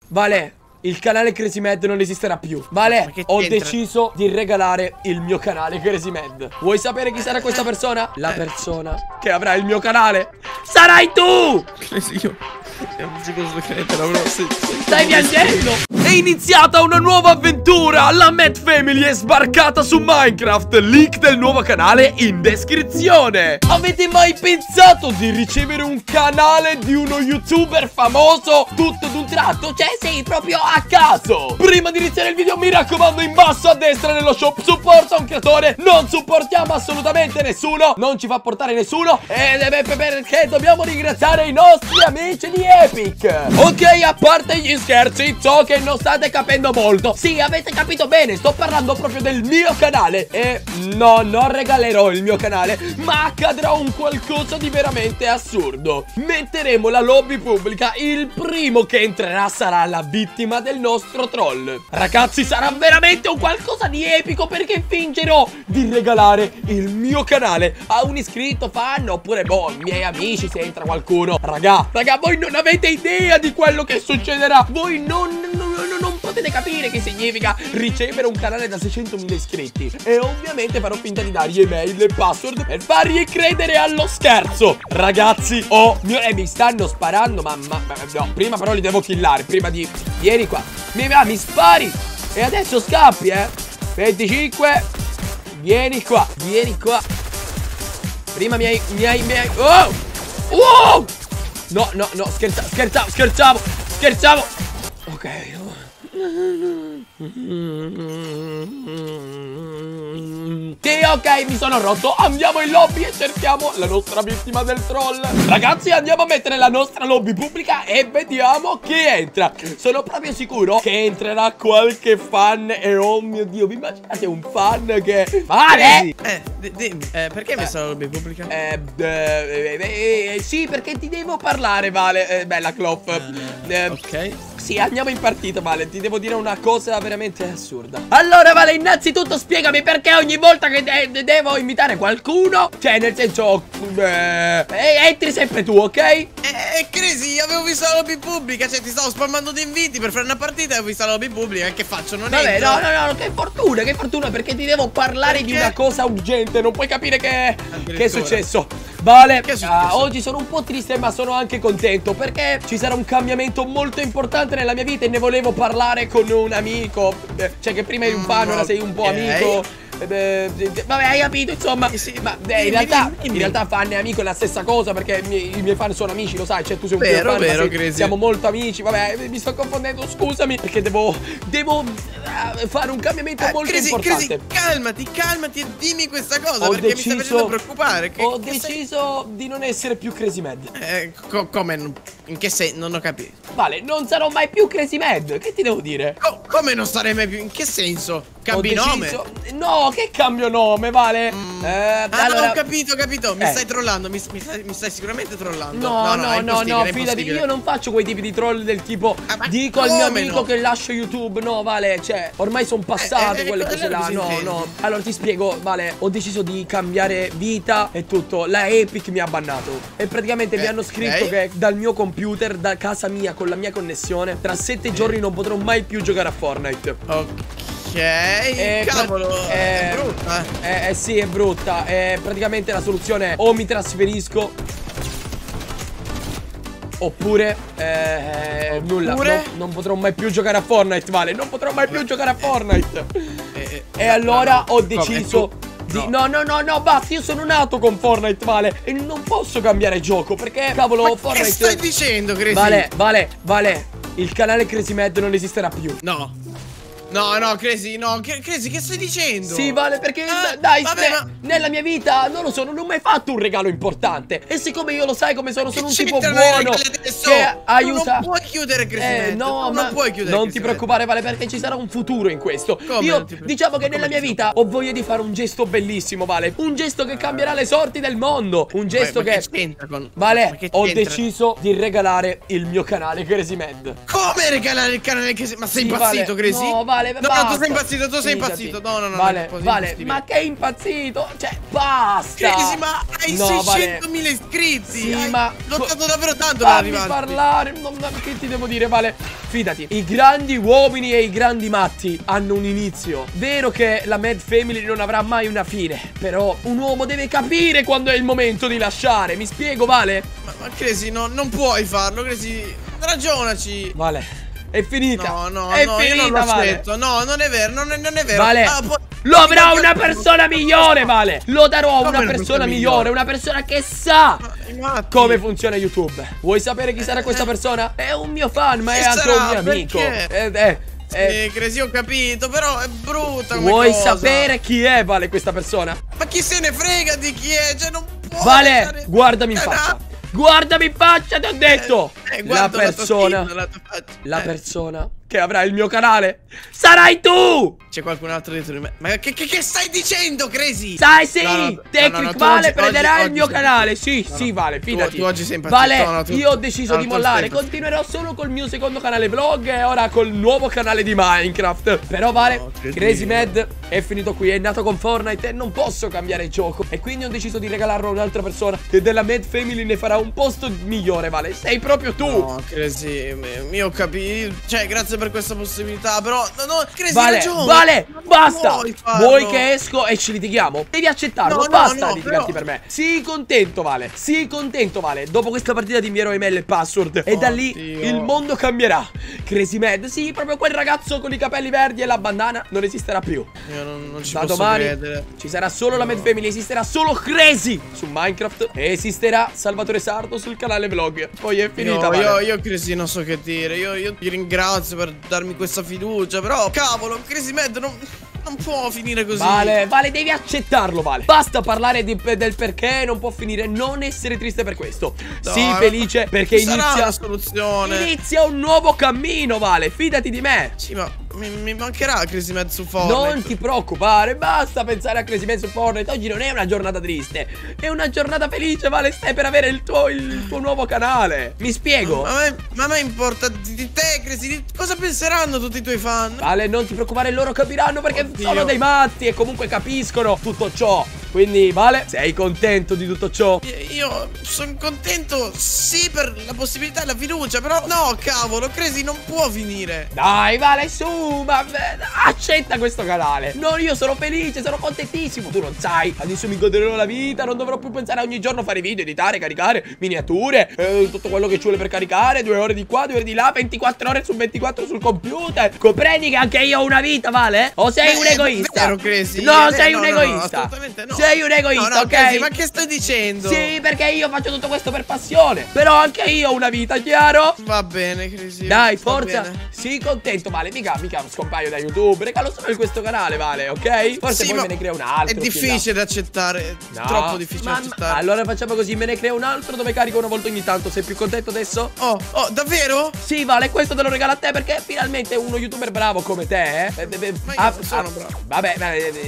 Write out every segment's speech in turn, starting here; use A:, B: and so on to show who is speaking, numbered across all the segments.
A: Vale, il canale Crazy Mad non esisterà più. Vale, ho deciso di regalare il mio canale Crazy Mad. Vuoi sapere chi sarà questa persona? La persona che avrà il mio canale sarai tu!
B: Io non ci posso credere, bro.
A: Stai piangendo? È iniziata una nuova avventura. La Mad Family è sbarcata su Minecraft. Link del nuovo canale in descrizione. Avete mai pensato di ricevere un canale di uno youtuber famoso tutto d'un tratto? Cioè sei proprio a caso. Prima di iniziare il video mi raccomando, in basso a destra nello shop supporta un creatore. Non supportiamo assolutamente nessuno, non ci fa portare nessuno, perché dobbiamo ringraziare i nostri amici di Epic. Ok, a parte gli scherzi, so che non state capendo molto. Sì, avete capito bene, sto parlando proprio del mio canale. E no, non regalerò il mio canale, ma accadrà un qualcosa di veramente assurdo. Metteremo la lobby pubblica. Il primo che entrerà sarà la vittima del nostro troll. Ragazzi, sarà veramente un qualcosa di epico, perché fingerò di regalare il mio canale a un iscritto, fan, oppure boh, miei amici, se entra qualcuno. Raga, voi non avete idea di quello che succederà. Voi non potete capire che significa ricevere un canale da 600.000 iscritti. E ovviamente farò finta di dargli email e password per fargli credere allo scherzo. Ragazzi, mi stanno sparando, no, prima però li devo killare. Prima di... Vieni qua. Mi spari e adesso scappi, 25. Vieni qua. Prima mi hai... Oh! Wow! No, scherzavo. Ok. Sì, ok, mi sono rotto. Andiamo in lobby e cerchiamo la nostra vittima del troll. Ragazzi, andiamo a mettere la nostra lobby pubblica e vediamo chi entra. Sono proprio sicuro che entrerà qualche fan. E oh mio Dio, vi immaginate un fan che... Vale!
B: Dimmi, perché hai messo la lobby pubblica?
A: Sì, perché ti devo parlare, Vale. Bella Cloff.
B: Ok.
A: Sì, andiamo in partita, Vale. Ti devo dire una cosa veramente assurda. Allora, Vale, innanzitutto spiegami perché ogni volta che devo invitare qualcuno, cioè nel senso entri sempre tu, ok?
B: Crazy, avevo visto la lobby pubblica. Cioè ti stavo spammando di inviti per fare una partita e ho visto la lobby pubblica. Che faccio? Non
A: Vabbè,
B: entro.
A: no, che fortuna, perché ti devo parlare di una cosa urgente. Non puoi capire che è successo. Vale, oggi sono un po' triste, ma sono anche contento, perché ci sarà un cambiamento molto importante nella mia vita e ne volevo parlare con un amico. Cioè che prima eri un fan, ora sei un po' amico. Vabbè, hai capito, insomma.
B: Sì,
A: ma in realtà fan e amico è la stessa cosa, perché i miei fan sono amici, lo sai. Cioè tu sei un
B: vero,
A: fan,
B: Crazy.
A: siamo molto amici. Vabbè, mi sto confondendo, scusami, perché devo fare un cambiamento molto importante.
B: Crazy, calmati e dimmi questa cosa, perché mi stai facendo preoccupare.
A: Ho deciso di non essere più Crazy Mad.
B: Come? In che senso? Non ho capito.
A: Vale, non sarò mai più Crazy Mad. Che ti devo dire?
B: Come non sarei mai più? In che senso? Cambi nome?
A: No, che cambio nome, Vale?
B: Allora... ho capito. Mi stai trollando. Mi stai sicuramente trollando.
A: No, fidati, io non faccio quei tipi di troll del tipo dico al mio amico che lascio YouTube. No, Vale, cioè, ormai sono passate quelle cose là. No. Allora ti spiego, Vale, ho deciso di cambiare vita e tutto. La Epic mi ha bannato. E praticamente mi hanno scritto che dal mio computer, da casa mia, con la mia connessione, tra 7 giorni non potrò mai più giocare a Fortnite.
B: Ok, cavolo, è brutta.
A: Sì, è brutta. Praticamente la soluzione è o mi trasferisco oppure nulla. Non potrò mai più giocare a Fortnite, Vale. Non potrò mai più giocare a Fortnite. E allora ho deciso No, basta, io sono nato con Fortnite, Vale, e non posso cambiare gioco, perché cavolo, Fortnite...
B: Che stai dicendo, Crazy?
A: Vale, il canale Crazy Mad non esisterà più.
B: No, Crazy, Crazy, che stai dicendo?
A: Sì, Vale, perché nella mia vita, non lo so, non ho mai fatto un regalo importante. E siccome io lo sai come sono un tipo buono che aiuta.
B: Non puoi chiudere, Crazy.
A: Non puoi chiudere. Non ti preoccupare, Vale, perché ci sarà un futuro in questo. Io diciamo che nella mia vita ho voglia di fare un gesto bellissimo, Vale. Un gesto che cambierà le sorti del mondo. Un gesto che Vale, ho deciso di regalare il mio canale Crazy Mad.
B: Come regalare il canale Crazy? Ma sei impazzito, Crazy?
A: No, Vale, Vale,
B: No,
A: basta.
B: no, tu sei impazzito, tu sei
A: Fidati.
B: impazzito. No,
A: Vale,
B: no,
A: Vale, ma che impazzito? Cioè, basta.
B: Crazy, ma hai
A: No,
B: 600.000 iscritti.
A: Sì,
B: hai
A: ma
B: lottato davvero tanto per
A: fammi
B: arrivarci.
A: parlare. Che ti devo dire, Vale? Fidati, i grandi uomini e i grandi matti hanno un inizio. Vero che la Mad Family non avrà mai una fine, però un uomo deve capire quando è il momento di lasciare. Mi spiego, Vale?
B: Ma Crazy, no, non puoi farlo, Crazy. Ragionaci.
A: Vale, è finita.
B: No,
A: è
B: no,
A: finita,
B: io non lo
A: Vale.
B: accetto. No, non è vero, non è vero.
A: Vale, lo avrà una persona migliore, Vale. Lo darò a
B: Come
A: una
B: una
A: persona
B: persona
A: migliore,
B: migliore?
A: una persona che sa
B: Infatti.
A: come funziona YouTube. Vuoi sapere chi sarà questa persona? È un mio fan, ma
B: Chi
A: è anche
B: sarà?
A: un mio amico.
B: Perché? Crazy, ho capito, però è brutta come
A: Vuoi
B: cosa.
A: sapere chi è, Vale, questa persona?
B: Ma chi se ne frega di chi è? Cioè, non può
A: Vale,
B: lasciare-
A: guardami in faccia. Guardami in faccia, ti ho detto. La
B: guarda
A: persona,
B: la tua faccia.
A: la persona che avrà il mio canale sarai tu.
B: C'è qualcun altro dietro di me. Ma che stai dicendo, Crazy?
A: Sai, sì,
B: No,
A: Tecnic
B: tu
A: Vale
B: oggi-
A: prenderà
B: oggi
A: il mio
B: sei-
A: canale. Sì,
B: No,
A: sì, Vale, fidati.
B: tu oggi sei impazzito.
A: Vale,
B: No, tu-
A: io ho deciso
B: no,
A: di
B: tu
A: mollare.
B: stai impazzito.
A: Continuerò solo col mio secondo canale vlog e ora col nuovo canale di Minecraft. Però, Vale,
B: No, che
A: Crazy
B: Dio.
A: Mad è finito qui. È nato con Fortnite e non posso cambiare il gioco. E quindi ho deciso di regalarlo a un'altra persona che della Mad Family ne farà un posto migliore, Vale. Sei proprio tu.
B: No, Crazy, io capisco. Cioè, grazie per questa possibilità. Però, no, Crazy,
A: Vale,
B: ragione.
A: Vale,
B: Non
A: basta.
B: puoi farlo.
A: Vuoi che esco e ci litighiamo? Devi accettarlo,
B: No,
A: basta
B: no,
A: litigarti
B: però-
A: per me. Sii contento, Vale. Sii contento, Vale. Dopo questa partita ti invierò email e password. E da lì
B: Oddio.
A: il mondo cambierà. Crazy Mad, sì, proprio quel ragazzo con i capelli verdi e la bandana non esisterà più.
B: Io non ci
A: Da
B: posso
A: domani
B: credere.
A: ci sarà solo la Mad Family, esisterà solo Crazy su Minecraft e esisterà Salvatore Sardo sul canale vlog. Poi è finita, Vale.
B: Io Crazy non so che dire. Io ti ringrazio per darmi questa fiducia. Però, cavolo, Crazy Mad non può finire così.
A: Vale, devi accettarlo, Vale. Basta parlare del perché non può finire. Non essere triste per questo.
B: No,
A: Sii felice perché
B: sarà
A: inizia
B: una soluzione.
A: Inizia un nuovo cammino, Vale. Fidati di me.
B: Sì, ma mi mancherà Crazy Mad su Fortnite.
A: Non ti preoccupare, basta pensare a Crazy Man su Fortnite. Oggi non è una giornata triste, è una giornata felice, Vale. Stai per avere il tuo nuovo canale. Mi spiego?
B: Ma a me importa di te, Crazy. Cosa penseranno tutti i tuoi fan?
A: Vale, non ti preoccupare, loro capiranno perché
B: Oddio.
A: sono dei matti e comunque capiscono tutto ciò. Quindi, Vale, sei contento di tutto ciò?
B: Io sono contento, sì, per la possibilità e la fiducia. Però, no, cavolo, Crazy non può finire.
A: Dai, Vale, su, ma accetta questo canale. No, io sono felice, sono contentissimo. Tu non sai, adesso mi goderò la vita. Non dovrò più pensare a ogni giorno a fare video, editare, caricare miniature, tutto quello che ci vuole per caricare. 2 ore di qua, 2 ore di là, 24 ore su 24 sul computer. Comprendi che anche io ho una vita, Vale? O sei
B: Beh,
A: un egoista?
B: vero, Crazy.
A: No, sei un
B: no,
A: egoista.
B: assolutamente no.
A: Sei un egoista,
B: No,
A: ok?
B: Crazy, ma che stai dicendo?
A: Sì, perché io faccio tutto questo per passione. Però anche io ho una vita, chiaro?
B: Va bene, Crazy.
A: Dai,
B: va
A: forza,
B: bene.
A: sii contento, Vale. Mica scompaio da YouTube. Regalo solo in questo canale, Vale, ok? Forse
B: Sì,
A: poi
B: ma
A: me ne crea un altro.
B: È
A: più in là.
B: difficile da accettare.
A: No,
B: Troppo difficile da accettare.
A: allora facciamo così, me ne creo un altro dove carico una volta ogni tanto. Sei più contento adesso?
B: Oh, davvero?
A: Sì, Vale, questo te lo regalo a te perché finalmente uno youtuber bravo come te,
B: Ma io non sono bravo.
A: Vabbè,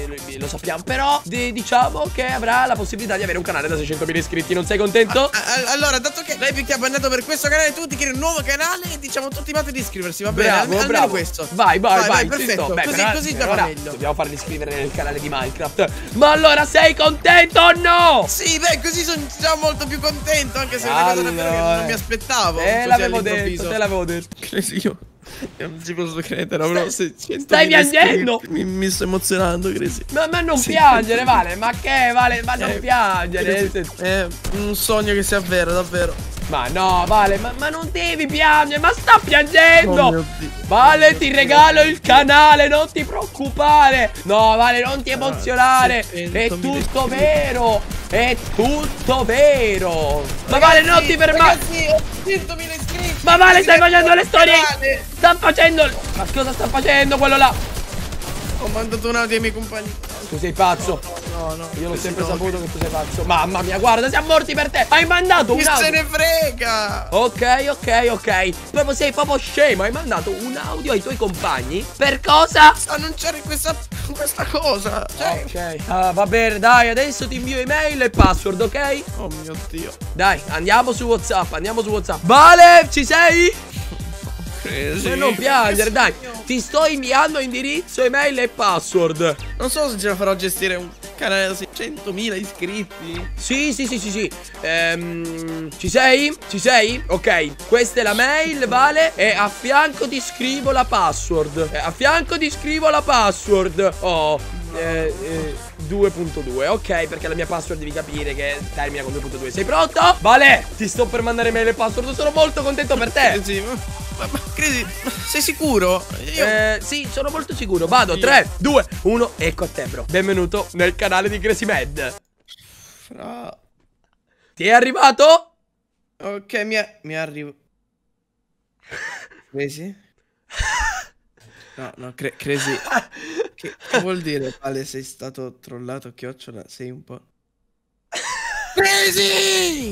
A: lo sappiamo. Però diciamo che avrà la possibilità di avere un canale da 600.000 iscritti. Non sei contento?
B: Allora, dato che l'Epic ti ha bannato per questo canale, tu ti chiedi un nuovo canale e diciamo tutti quanti di iscriversi, va bene?
A: Bravo,
B: Almeno
A: bravo.
B: questo.
A: Vai, ci
B: perfetto.
A: sto. Beh,
B: Così
A: per
B: già va
A: ora
B: meglio.
A: dobbiamo farli iscrivere nel canale di Minecraft. Ma allora sei contento o no?
B: Sì, beh, così sono già molto più contento, anche se è una cosa davvero che non mi aspettavo.
A: Te
B: così
A: l'avevo
B: all'improvviso.
A: detto, te l'avevo detto.
B: Credi io non ci posso credere, però
A: Stai piangendo?
B: Mi sto emozionando, Crazy.
A: Ma non
B: Sì.
A: piangere, Vale. Ma che, Vale? Ma non piangere.
B: È un sogno che si avvera, davvero.
A: Ma no, Vale, ma non devi piangere. Ma sta piangendo.
B: Oh mio Dio.
A: Vale, ti regalo il canale, non ti preoccupare. No, Vale, non ti emozionare. È
B: 700.000
A: tutto
B: iscritti.
A: vero. È tutto vero. Ma Vale, non ti fermare.
B: Ragazzi, ho 100.000 iscritti.
A: Ma Vale, stai facendo le storie.
B: Canale.
A: Sta facendo. Ma cosa sta facendo quello là?
B: Ho mandato un audio ai miei compagni.
A: Tu sei pazzo.
B: No.
A: Io l'ho sempre saputo che tu sei pazzo. Mamma mia, guarda, siamo morti per te. Hai mandato
B: Chi
A: un
B: se
A: audio.
B: ne frega?
A: Ok. Proprio sei proprio scemo. Hai mandato un audio ai tuoi compagni. Per cosa?
B: Annunciare questa cosa. Cioè.
A: Ok. Ah, va bene, dai, adesso ti invio email e password, ok?
B: Oh mio Dio.
A: Dai, andiamo su WhatsApp, Vale, ci sei?
B: Crazy.
A: Ma non piangere, dai. Ti sto inviando indirizzo, email e password.
B: Non so se ce la farò a gestire un canale da 600.000 iscritti.
A: Sì. Ci sei? Ci sei? Ok, questa è la mail, Vale. E a fianco ti scrivo la password. Oh, 2.2. Ok, perché la mia password devi capire che termina con 2.2. Sei pronto? Vale, ti sto per mandare mail e password. Sono molto contento per te.
B: Sì, ma Crazy, sei sicuro?
A: Sì, sono molto sicuro. Vado, 3, 2, 1. Ecco a te, bro. Benvenuto nel canale di Crazy Mad. Ti è arrivato?
B: Ok, mi è arrivato. Crazy? No, Crazy. Che vuol dire? Vale, sei stato trollato, chiocciola, sei un po'. Crazy!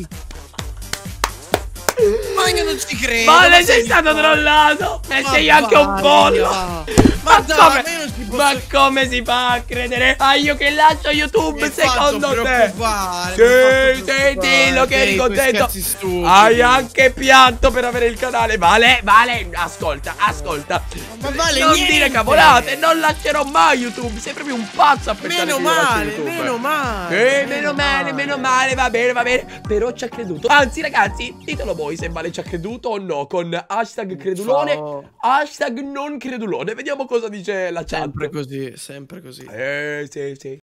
B: Ma io non ci credo.
A: Vale, sei stato trollato. E sei anche un pollo. Ma come si fa a credere a io che lascio YouTube secondo te? Sì, dillo che eri contento. Hai anche pianto per avere il canale. Vale, ascolta.
B: Ma Vale,
A: non dire cavolate, non lascerò mai YouTube. Sei proprio un pazzo a pensare
B: meno
A: male, va bene. Però ci ha creduto. Anzi, ragazzi, ditelo voi se Vale ci ha creduto o no. Con hashtag credulone, hashtag non credulone. Vediamo cosa dice la chat.
B: Sempre così.
A: Sì.